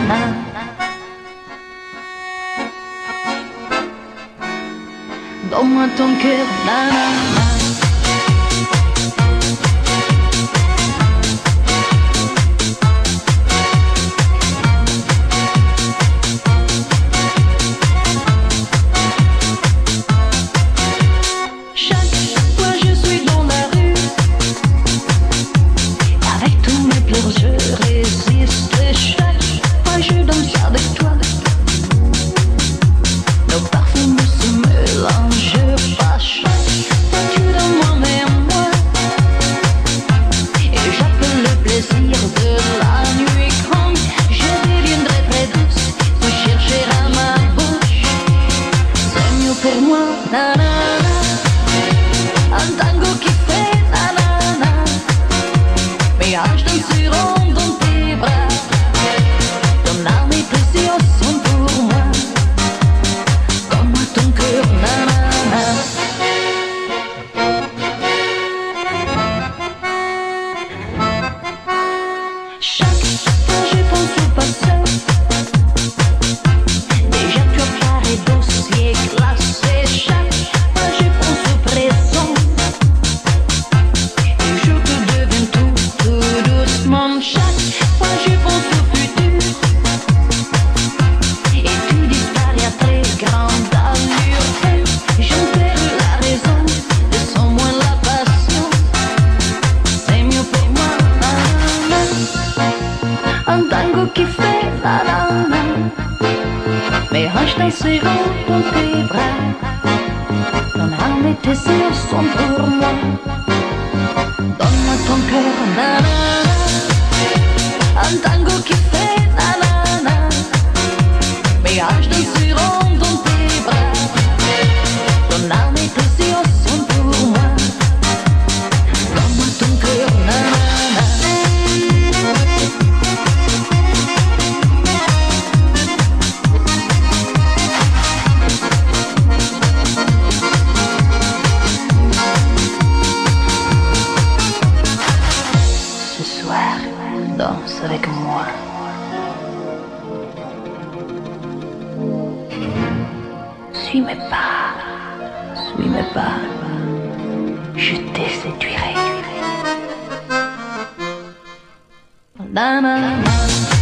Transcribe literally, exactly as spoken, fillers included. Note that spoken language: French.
Donne-moi ton cœur, nanana. Qui fait la la la, mes hanches danseront dans tes bras, ton âme et tes yeux sont pour moi. Donne-moi ton cœur, na na na, un tango qui fait la la la, mes hanches danseront dans tes bras, ton âme et tes yeux sont pour moi. Donne-moi ton cœur, na na na. Danse avec moi. Suis mes pas, suis mes pas, je te séduirai. Na, na, na.